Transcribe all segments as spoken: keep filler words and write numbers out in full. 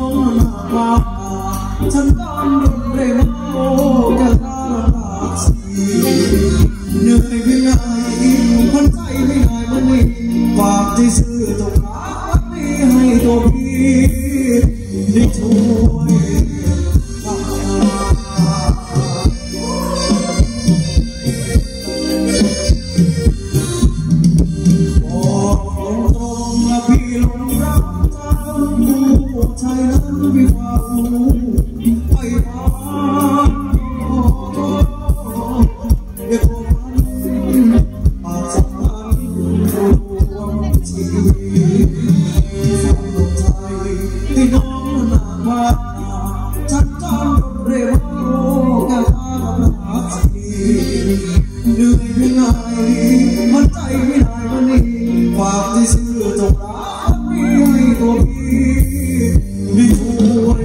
องหน้าบ้านฉันบ้านรุ่นเร่งโอ้แก่ตาลาสีเหนื่อยเพียงไงคนใจไม่ได้มันนี่ฝากที่ซื้อตรงรักวันนี้ให้ตัวพี่ได้ช่วยใจนั้นไม่ว่าไปมาเด็กคนนั้นอาจจะมันรวมชีวิตสั่งลงใจให้น้องหน้าบ้านฉันจำเร็วแค่มาหาสีเหนื่อยเพียงไงมันใจไม่ได้มันนี่ฝากที่ซื้อจงรักนี้ให้ตัวพี่ได้ช่วย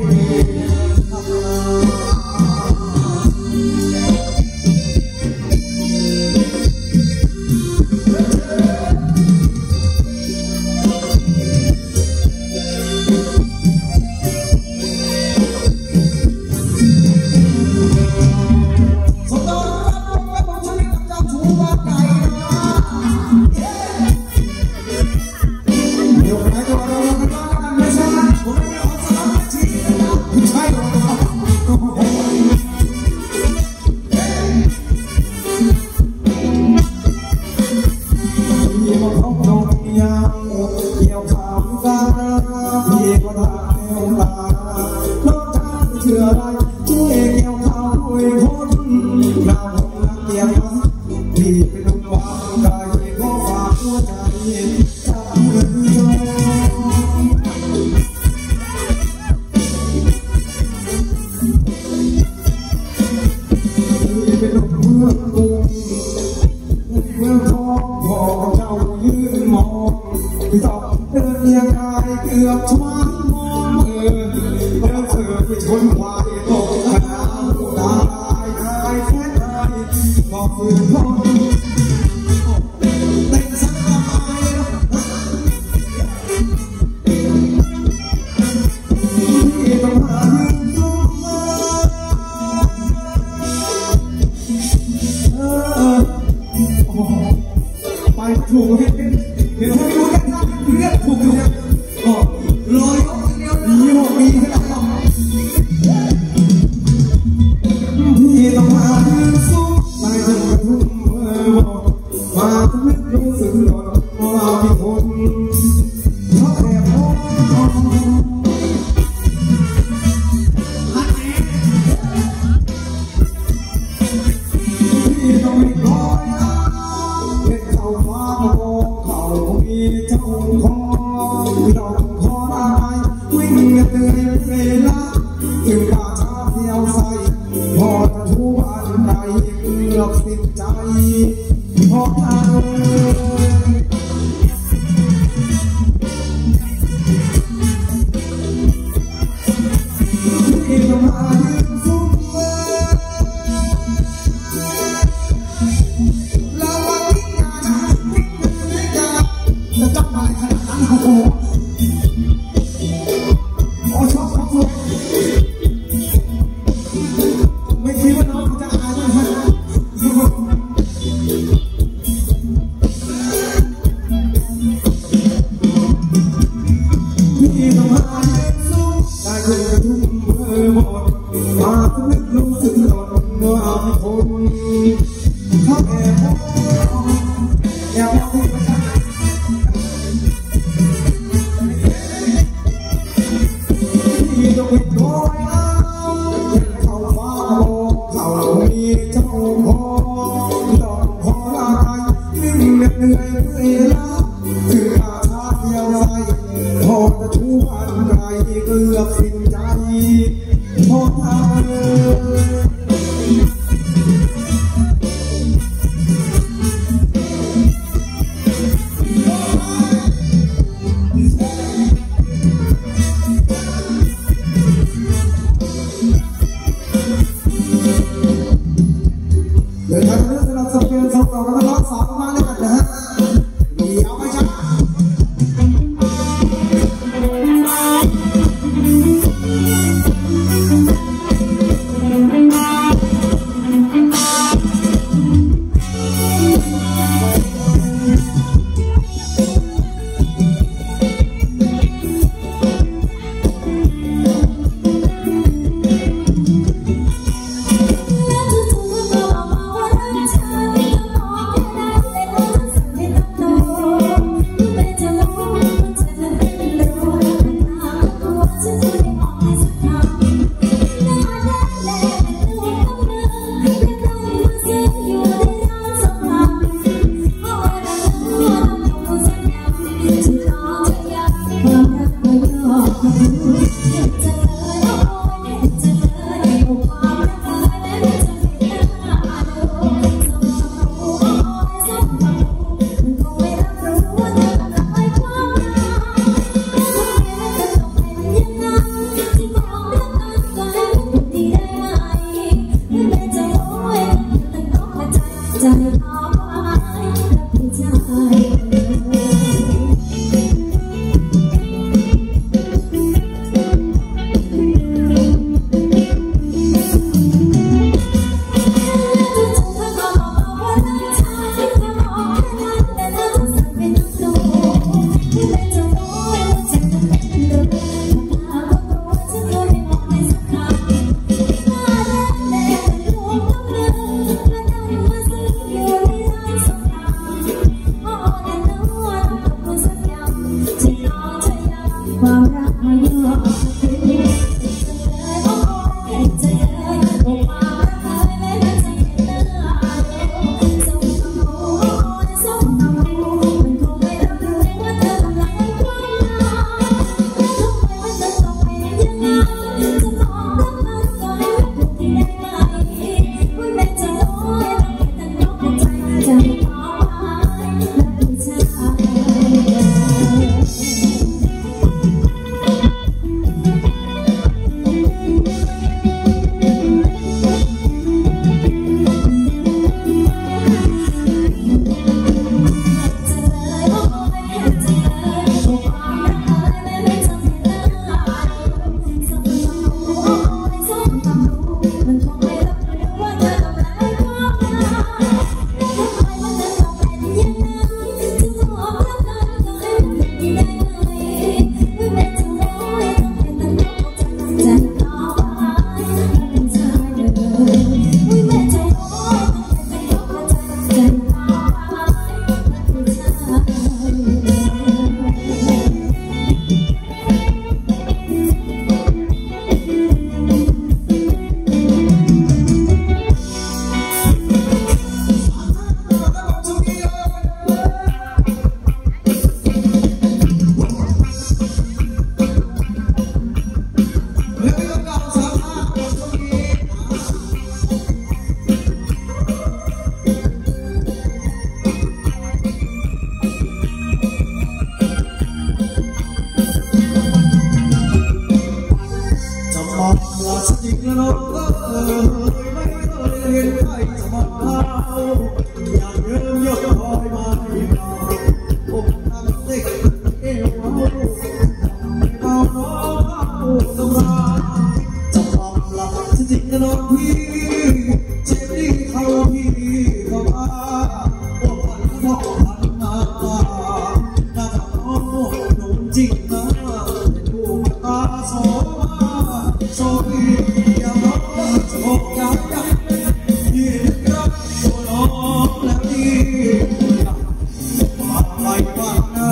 อบลาสติกแล้วน้องเอ๋ยไม่เคยเห็นใครจะมาเอาอยากเริ่มยกคอยมาให้เราอกทำเด็กเอวเอาไม่เบาน้องเอาตำราจะมอบลาสติกแล้วน้องพี่เจ็บดีเขาพี่เขามาพวกมันพวกมันมาหน้าทางน้องหนุ่มจริงนะดูตาโสโซบีอย่าร้องจะบอกอย่าอย่าที่รักตัวน้องและพี่มาไปบ้านนะ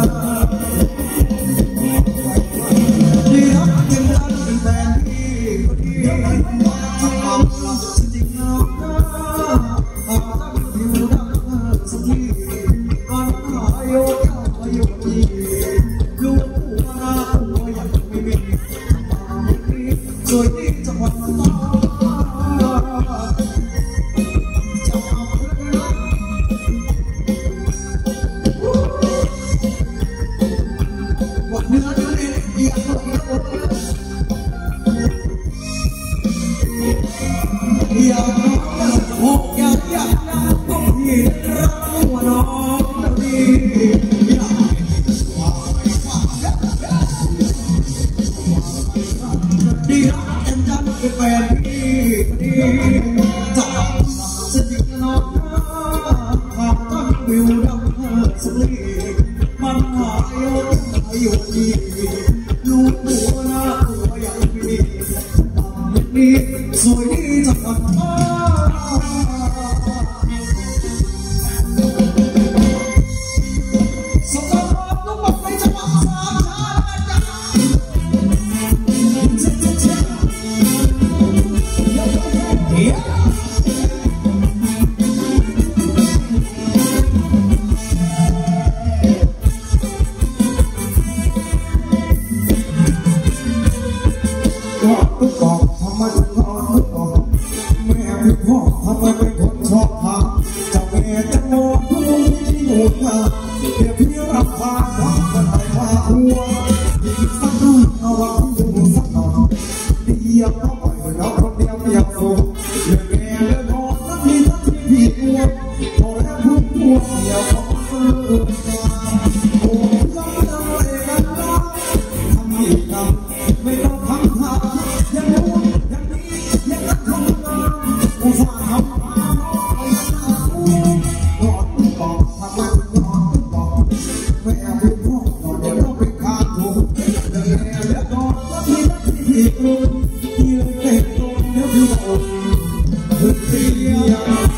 ที่รักยังรักเป็นแฟนพี่ก็ดีทำความรักจริงนะหากตั้งอยู่ดังสักทีมันหายโยกหายโยกดีลูกหัวหน้าหัวยังไม่มีสวยดีจังหวัดตราดจะเอาเรื่องวันเนื้อเนื้อเองอยากบอกอยากบอกอยากบอกอยากอยากบอกที่รักตัวน้องนะพี่อยากดีรักจันจันเป็นแฟนพี่ดีจับสติกน้องหากตั้งวิวดังสลีมันหายโยกหายโยกดีลูกหัวหน้าหัวใหญ่พี่ทำแบบนี้สวยดีจังหวัดสงครามต้องบอกในจังหวัดสามชาติจ้าตุ๊กบอกทำไมถึงนอนตุ๊กบอกแม่พี่พ่อทำไมเป็นคนชอบพาเจ้าแม่จะนอนผู้ที่หนูงาเดี๋ยวพี่รับพาพักกันไปมาหัวอีกสักหน่อยเอาไว้อยู่สักหน่อยเดี๋ยวก็ปล่อยเราคนเดียวไม่อยากสู้เรื่องแม่เรื่องนอนสักทีสักทีพี่กลัวพอแล้วพูดตัวเดียวเขาเออโอ้ยยังอะไรกันนะทำอีกคำไม่ต้องทำท่ายังรู้ยังนี้ยังรักคนงามอุตส่าห์ทำมาน้อยนะนอนตุ๊กบอกทำไมนอนตุ๊กบอกไม่เอาไปพ่อนอนเดี๋ยวเราไปขาดถูกเดี๋ยวเดี๋ยวนอนก็ที่รักที่ผิดรู้ที่เลยเตะตรงเดี๋ยวพี่บอกคือเสีย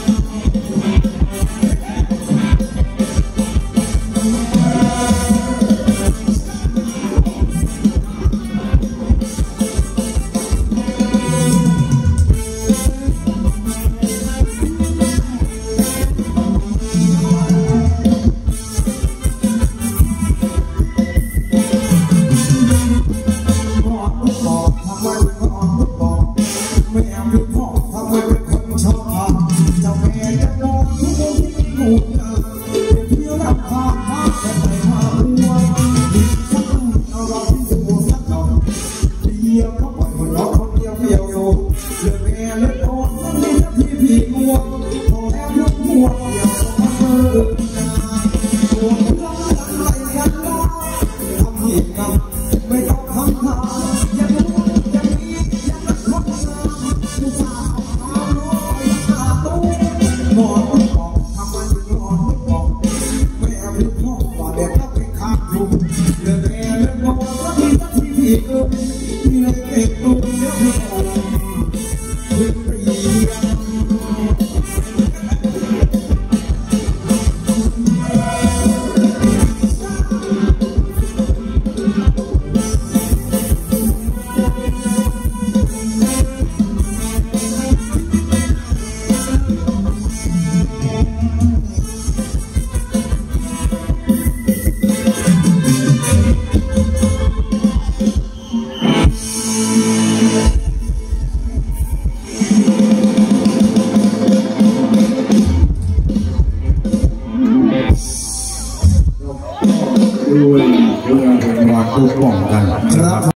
ไม่ต้องทำท่ายังรู้ยังนี้ยังรักคนงามอุตส่าห์ทำมาน้อยตาโตนอนตุ๊กบอกทำไมถึงนอนตุ๊กบอกไม่เอาไปพ่อว่าเด็กต้องไปขาดถูกเรื่องแม่เรื่องนอนก็ที่สักทีพี่เออที่เลยเก็บตัวเดี๋ยวพี่บอกคือเปลี่ยนด้วยเพื่อเป็นวันทุกข์ป้องกันครับ